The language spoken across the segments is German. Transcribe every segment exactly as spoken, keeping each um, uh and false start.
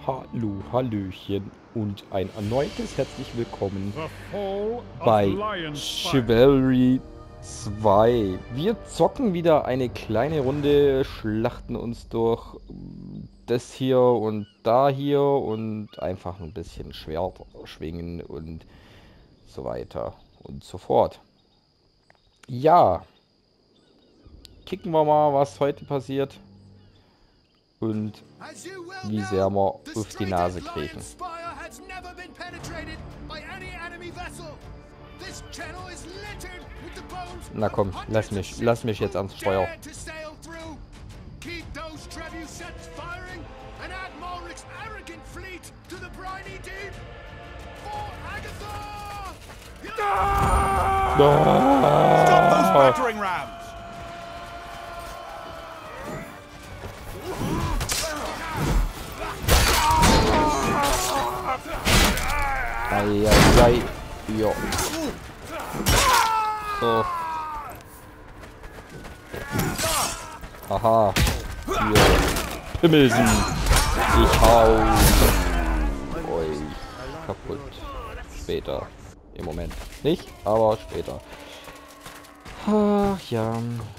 Hallo, Hallöchen und ein erneutes herzlich willkommen bei Chivalry zwei. Wir zocken wieder eine kleine Runde, schlachten uns durch das hier und da hier und einfach ein bisschen Schwert schwingen und so weiter und so fort. Ja, kicken wir mal, was heute passiert und wie sehr wir auf die Nase kriegen. Na komm, lass mich, lass mich jetzt ans Steuer. Eieiei. Ja. So. Aha. Hier. Pimmelsen. Ich hau euch kaputt. Später. Im Moment nicht, aber später. Ach ja.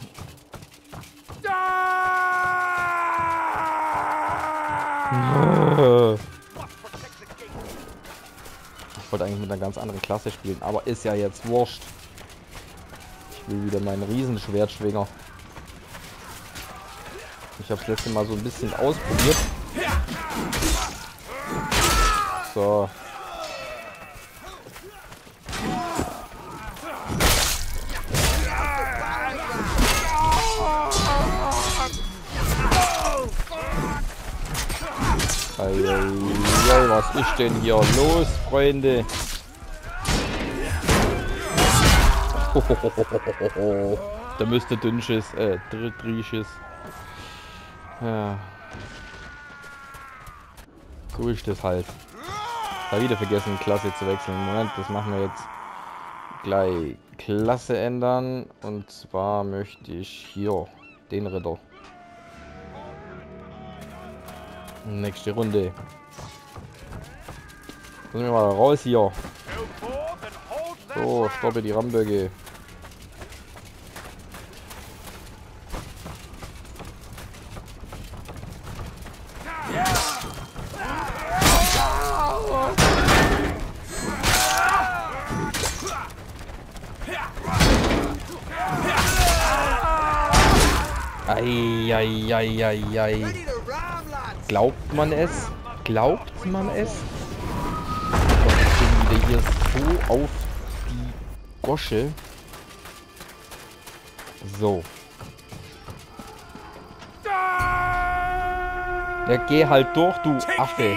Ich wollte eigentlich mit einer ganz anderen Klasse spielen, aber ist ja jetzt wurscht. Ich will wieder meinen Riesenschwertschwinger. Ich habe das letzte Mal so ein bisschen ausprobiert. So. Eieiei, was ist denn hier los, Freunde? Da müsste Dünnsches, äh, Drisches. Ja. So ist das halt. Da wieder vergessen, Klasse zu wechseln. Moment, das machen wir jetzt gleich. Klasse ändern. Und zwar möchte ich hier den Ritter. Nächste Runde. Müssen wir mal raus hier. So, stoppe die Ramböcke. Eieieiei. Glaubt man es? Glaubt man es? Gott, ich bin wieder hier so auf die Gosche. So. Ja, geh halt durch, du Affe.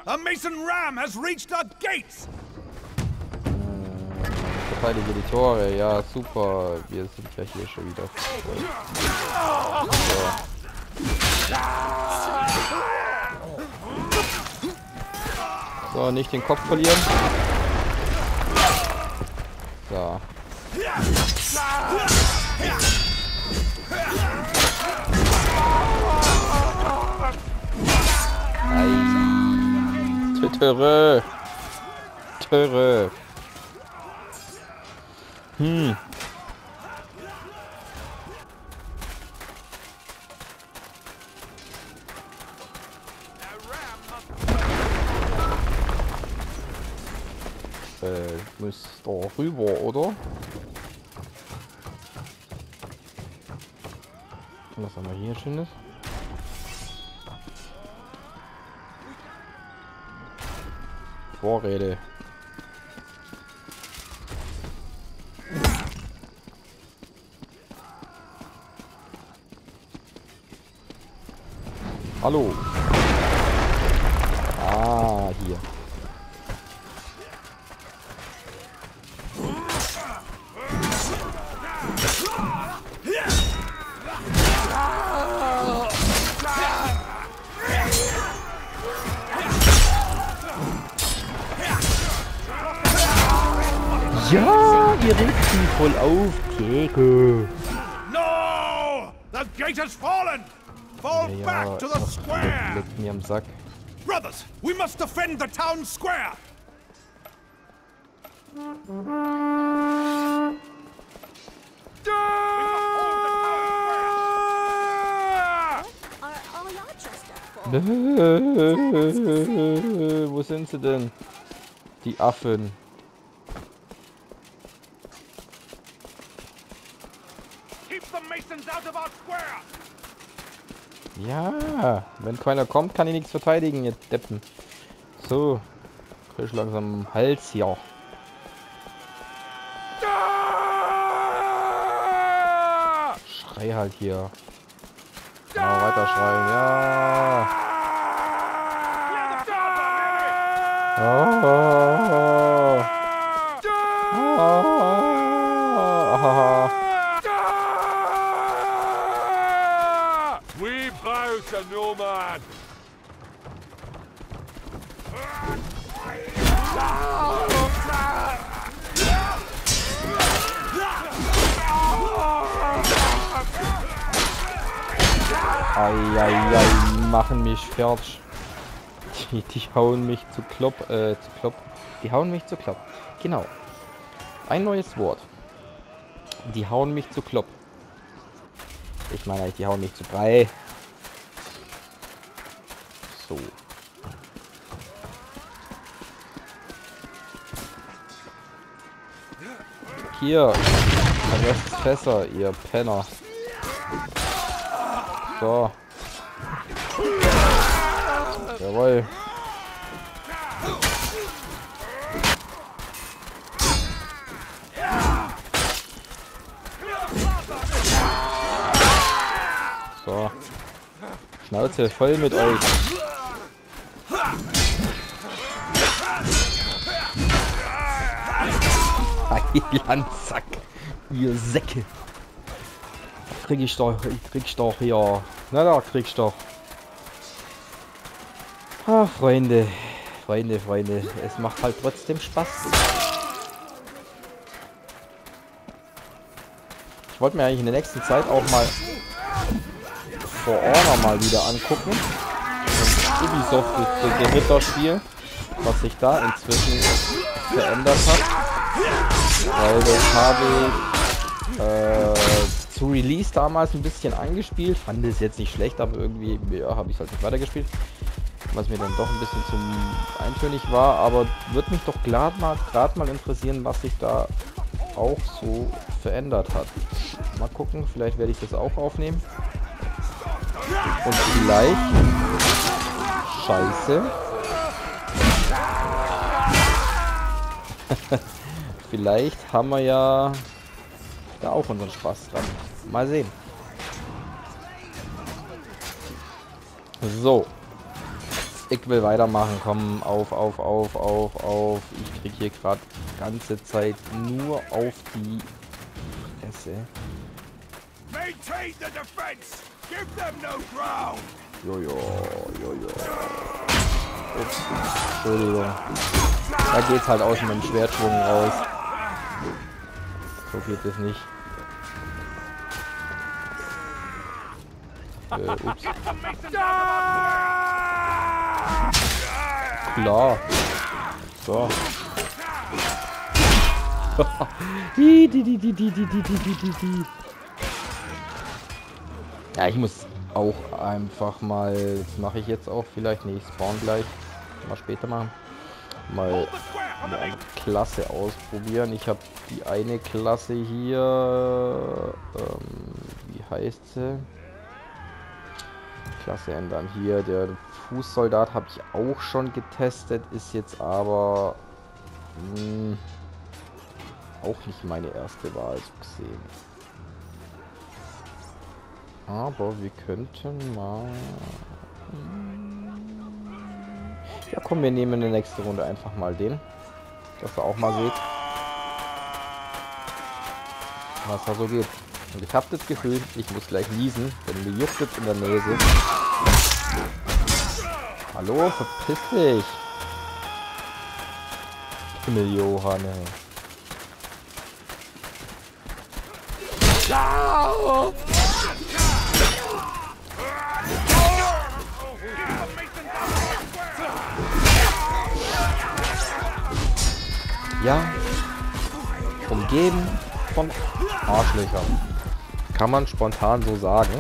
Verteidige die Tore. Ja, super. Wir sind ja hier schon wieder. So. So, nicht den Kopf verlieren. So. Ei. Töre. Töre. Hm. Äh, muss da rüber, oder? Was haben wir hier Schönes? Vorräte. Hallo. Ah, hier. Ja, wir regen voll auf, Keke. No! The gate has fallen! Fall Ja, back to the square! leckt mir am Sack. Brothers, we must defend the town square. Wo sind sie denn? Die Affen. Ja, wenn keiner kommt, kann ich nichts verteidigen, jetzt Deppen. So, krieg ich langsam Hals hier. Schrei halt hier. Genau, weiter schreien, ja. Oh. Oh. We bow to no man. Eieiei, machen mich fertig. Die, die hauen mich zu klopp, äh, zu klopp. Die hauen mich zu klopp. Genau. Ein neues Wort. Die hauen mich zu klopp. Ich meine, die hauen mich zu Brei. So. Hier. Vergesst Fässer, ihr Penner. So. Jawohl. So. Schnauze voll mit euch. Landsack. Ihr Säcke. Krieg ich doch, krieg ich doch hier. Na da, krieg ich doch. Ah, Freunde. Freunde, Freunde. Es macht halt trotzdem Spaß. Ich wollte mir eigentlich in der nächsten Zeit auch mal For Honor mal wieder angucken. Das Ubisoft Ritterspiel, was sich da inzwischen verändert hat. Weil das habe ich äh, zu Release damals ein bisschen eingespielt. Fand es jetzt nicht schlecht, aber irgendwie ja, habe ich es halt nicht weitergespielt. Was mir dann doch ein bisschen zu eintönig war. Aber würde mich doch gerade mal, grad mal interessieren, was sich da auch so verändert hat. Mal gucken, vielleicht werde ich das auch aufnehmen. Und vielleicht... Scheiße. Vielleicht haben wir ja da auch unseren Spaß dran. Mal sehen. So. Ich will weitermachen. Komm, auf, auf, auf, auf, auf. Ich krieg hier gerade ganze Zeit nur auf die Fresse. Jojo, jojo. Ups. Entschuldigung. Da geht's halt aus mit dem Schwertschwung raus. So geht es nicht. Äh, ups. Klar. So. die, die, die, die, die, die, die, die, die, die. Ja, ich muss auch einfach mal, das mache ich jetzt auch vielleicht, nee, ich spawn gleich, mal später machen, mal eine Klasse ausprobieren. Ich habe die eine Klasse hier, ähm, wie heißt sie? Klasse ändern. Hier, der Fußsoldat habe ich auch schon getestet, ist jetzt aber mh, auch nicht meine erste Wahl so gesehen. Aber wir könnten mal... Ja komm, wir nehmen in der nächsten Runde einfach mal den. Dass ihr auch mal seht, was da so geht. Und ich habe das Gefühl, ich muss gleich niesen, denn mir juckt es in der Nase. Hallo, verpiss dich! Himmel, Johanne. Ja! Ja, umgeben von Arschlöchern. Kann man spontan so sagen.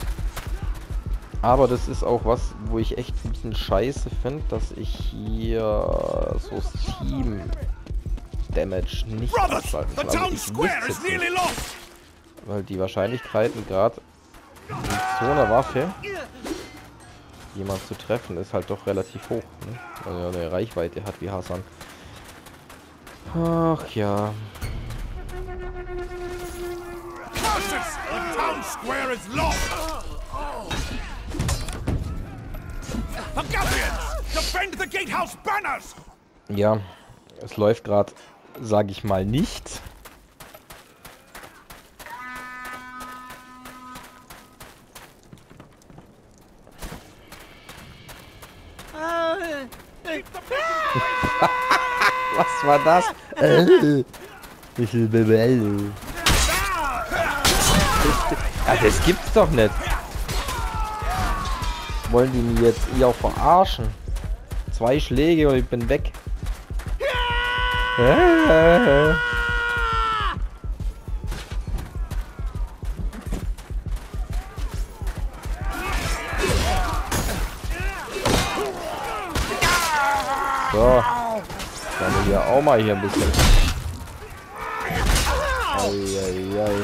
Aber das ist auch was, wo ich echt ein bisschen scheiße finde, dass ich hier so Steam Damage nicht abschalten kann. Also ich wüsste es nicht, weil die Wahrscheinlichkeiten gerade mit so einer Waffe jemand zu treffen ist halt doch relativ hoch, ne? Weil er eine Reichweite hat wie Hassan. Ach ja. Ja, es läuft gerade, sage ich mal, nicht. Was war das? Äh, ich will ja, das gibt's doch nicht. Wollen die mich jetzt eher verarschen? Zwei Schläge und ich bin weg. Äh. So. Kann ich ja auch mal hier ein bisschen. Eieiei.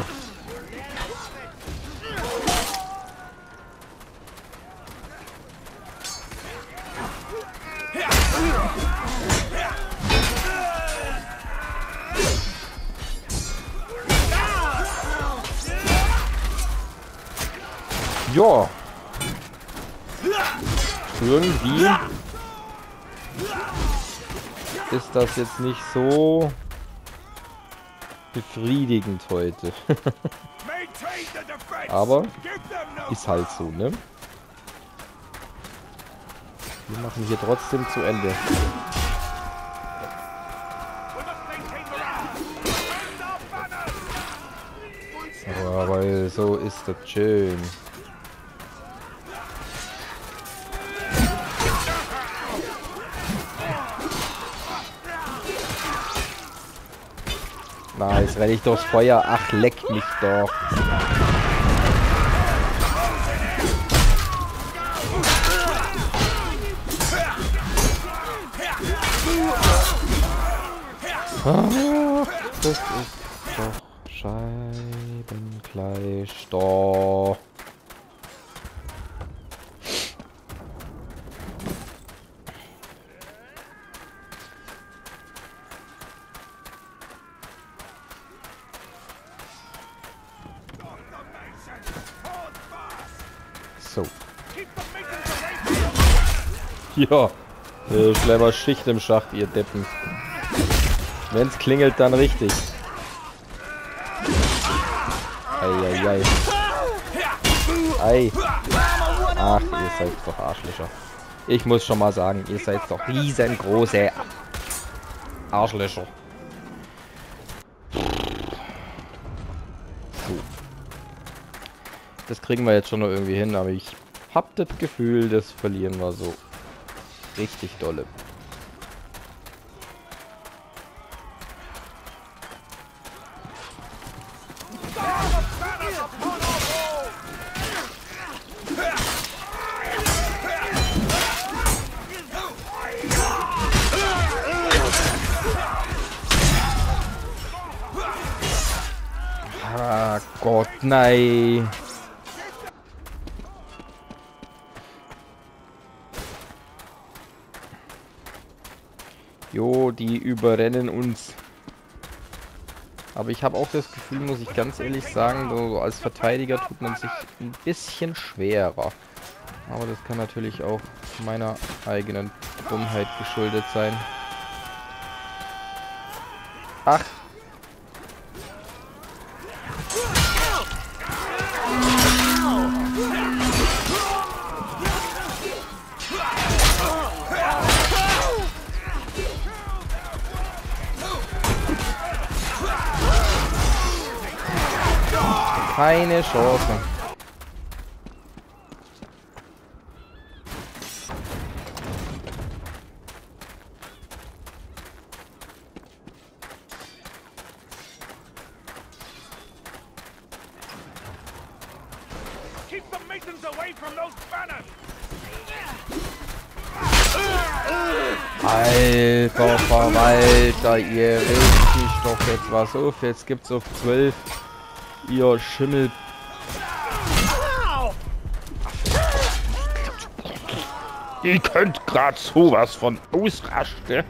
Ja. Irgendwie ist das jetzt nicht so befriedigend heute. Aber ist halt so, ne? Wir machen hier trotzdem zu Ende. Ja, weil so ist das schön. Na, jetzt renne ich durchs Feuer. Ach, leck mich doch. Ach, das ist doch Scheibenkleister. So. Ja, äh, schlimmer Schicht im Schacht, ihr Deppen. Wenn's klingelt, dann richtig. Eieiei. Ei. Ach, ihr seid doch Arschlöcher. Ich muss schon mal sagen, ihr seid doch riesengroße Arschlöcher. So. Das kriegen wir jetzt schon noch irgendwie hin, aber ich hab das Gefühl, das verlieren wir so richtig dolle. Ah Gott, nein. Jo, die überrennen uns. Aber ich habe auch das Gefühl, muss ich ganz ehrlich sagen, so als Verteidiger tut man sich ein bisschen schwerer. Aber das kann natürlich auch meiner eigenen Dummheit geschuldet sein. Ach. Keine Chance. Alter Verwalter, ihr regt mich doch jetzt was auf. Jetzt gibt's auf zwölf. Ihr Schimmel. Ihr könnt grad sowas von ausrasten.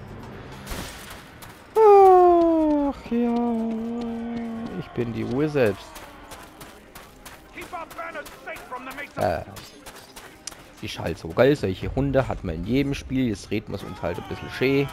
Ach ja. Ich bin die Ruhe selbst. Äh. Ist halt so geil. Solche Hunde hat man in jedem Spiel. Jetzt reden wir es uns halt ein bisschen schön.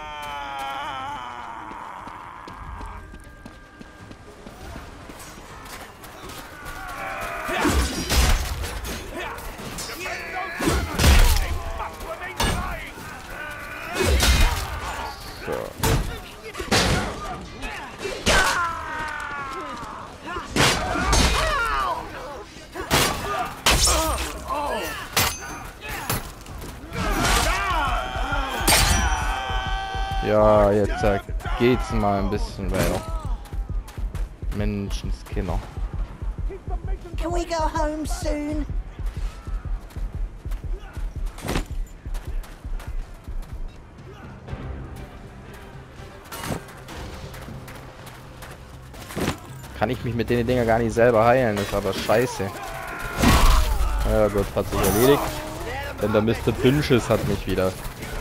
Ja, jetzt äh, geht's mal ein bisschen weiter. Menschenskinder. Can we go home soon? Kann ich mich mit den Dinger gar nicht selber heilen, das ist aber scheiße. Ja gut, hat sich erledigt. Denn der Mister Pinches hat mich wieder.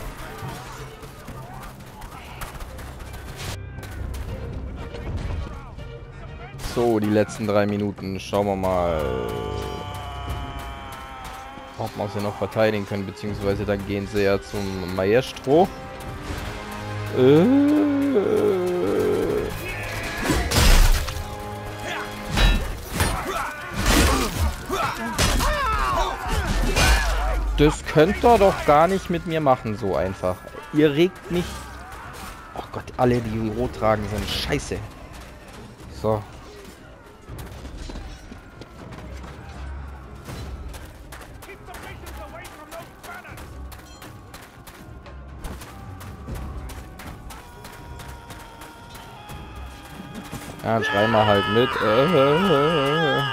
So, die letzten drei Minuten. Schauen wir mal, ob wir sie noch verteidigen können, beziehungsweise dann gehen sie ja zum Maestro. Äh, das könnt ihr doch gar nicht mit mir machen, so einfach. Ihr regt mich. Oh Gott, alle, die rot tragen, sind scheiße. So. Ja, dann schreien wir halt mit. Äh, äh, äh.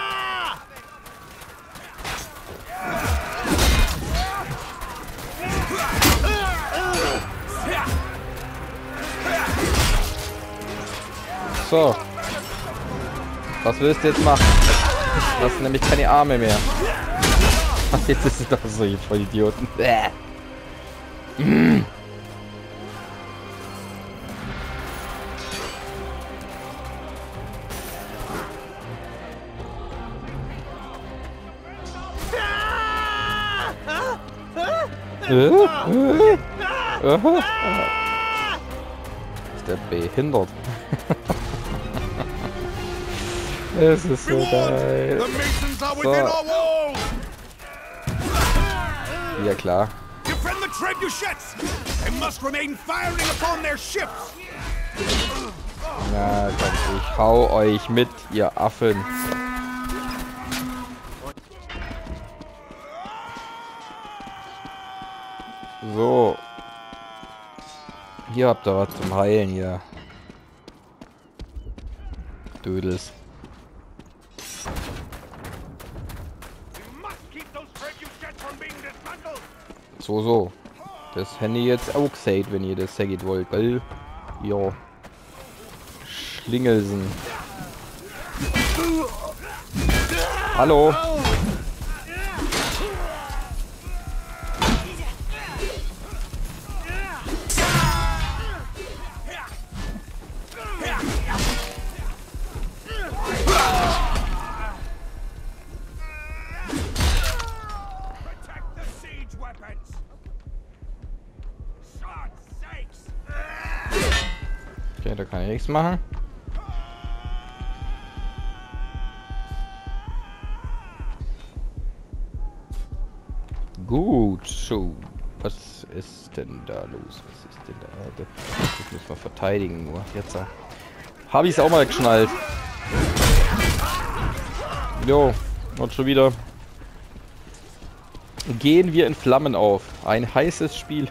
So. Was willst du jetzt machen? Du hast nämlich keine Arme mehr. Ach, jetzt ist es doch so, ihr Vollidioten. Bäh. Mm. Äh, äh, äh, ist der behindert? Es ist so geil. So. Ja klar. Na komm, ich hau euch mit, ihr Affen. So. Hier habt ihr was zum Heilen hier. Dödels. So, so. Das hätte ich jetzt auch gesagt, wenn ihr das sagen wollt, gell? Ja. Schlingelsen. Hallo. Okay, da kann ich nichts machen. Gut, so. Was ist denn da los? Was ist denn da? Das müssen wir verteidigen nur. Jetzt habe ich es auch mal geschnallt. Jo, und schon wieder gehen wir in Flammen auf. Ein heißes Spiel.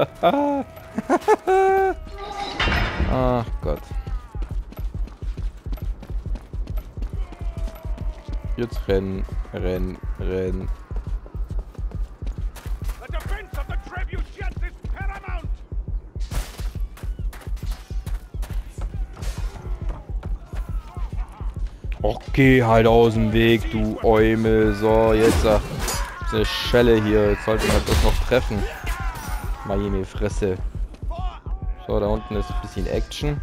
Ach Gott. Jetzt rennen, rennen, rennen. The defense of the trebuchets is paramount. Och, geh halt aus dem Weg, du Eumel. So, jetzt äh, eine Schelle hier. Jetzt sollten wir das noch treffen. Meine Fresse. So, da unten ist ein bisschen Action.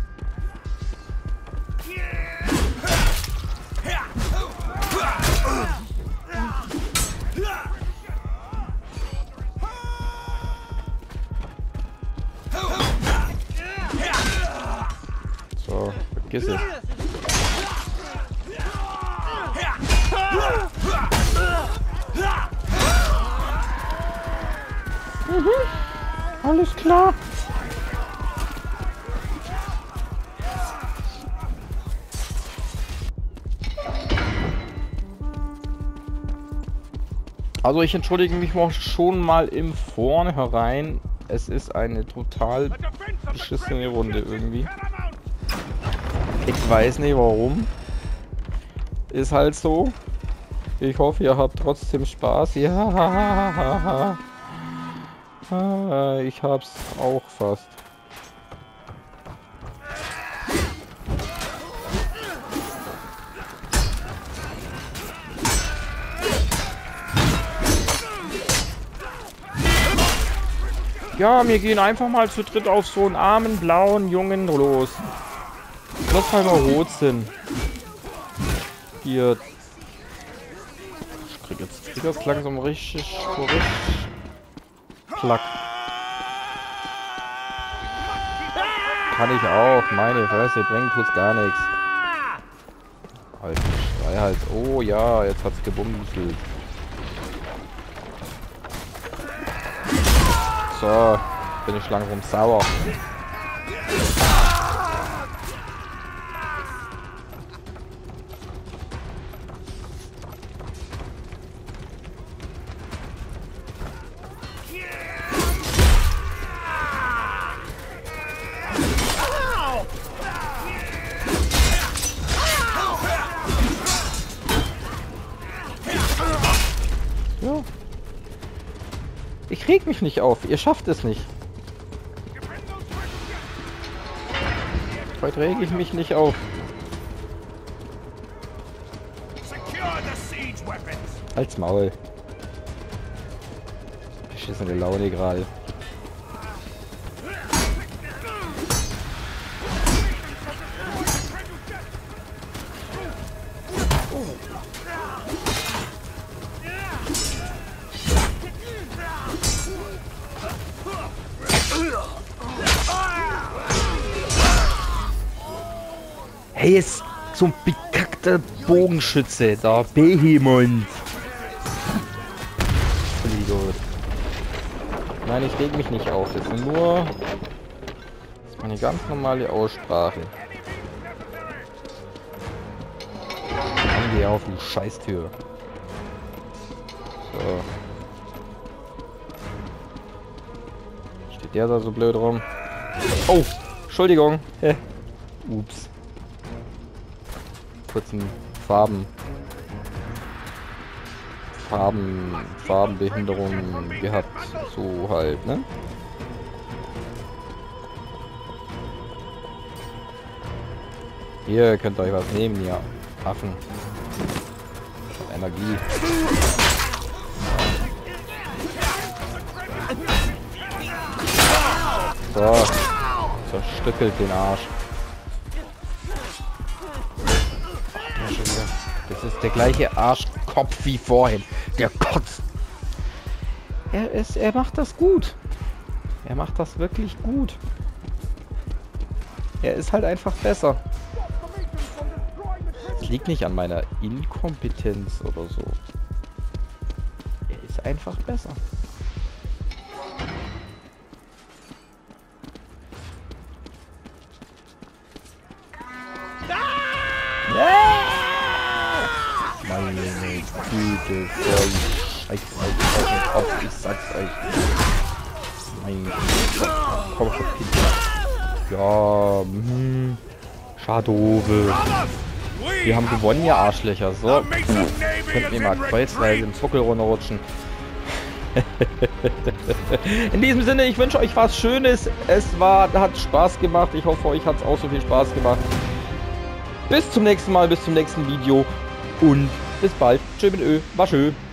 So, vergiss es. Mhm. Alles klar. Also ich entschuldige mich schon mal im Vornherein. Es ist eine total beschissene Runde irgendwie. Ich weiß nicht warum. Ist halt so. Ich hoffe, ihr habt trotzdem Spaß. Ja. Ich hab's auch fast. Ja, wir gehen einfach mal zu dritt auf so einen armen, blauen Jungen los. Lass halt mal rot sind. Hier. Ich krieg jetzt krieg das langsam richtig, so richtig plack. Kann ich auch. Meine Fresse, bringt tut's gar nichts. Alter, Schrei halt. Oh ja, jetzt hat's gebumselt. So, bin ich langsam sauer. Ja. Ich reg mich nicht auf, ihr schafft es nicht. Heute rege ich mich nicht auf. Halt's Maul. Beschissene Laune gerade. Hey, ist so ein bekackter Bogenschütze, da Behemoth. Idiot. Nein, ich reg mich nicht auf, das ist nur das ist meine ganz normale Aussprache. Dann geh auf, du Scheißtür. So. Steht der da so blöd rum? Oh, Entschuldigung. Hä? Ups. Kurzen Farben. Farben. Farbenbehinderung gehabt. So halt, ne? Ihr könnt euch was nehmen, ja. Affen. Energie. So. Zerstückelt den Arsch. Das ist der gleiche Arschkopf wie vorhin. Der kotzt. Er ist, er macht das gut. Er macht das wirklich gut. Er ist halt einfach besser. Es liegt nicht an meiner Inkompetenz oder so. Er ist einfach besser. Meine Güte, voll Scheiße, ich auf, ich sag's euch. Mein Gott, komm schon, Kind. Ja, hm, Schadove. Wir haben gewonnen, ihr Arschlöcher. So. Könnt ihr mal kreuzweise im Zuckel runterrutschen. In diesem Sinne, ich wünsche euch was Schönes. Es war, hat Spaß gemacht. Ich hoffe, euch hat es auch so viel Spaß gemacht. Bis zum nächsten Mal, bis zum nächsten Video. Und bis bald. Tschö mit Ö. War schön.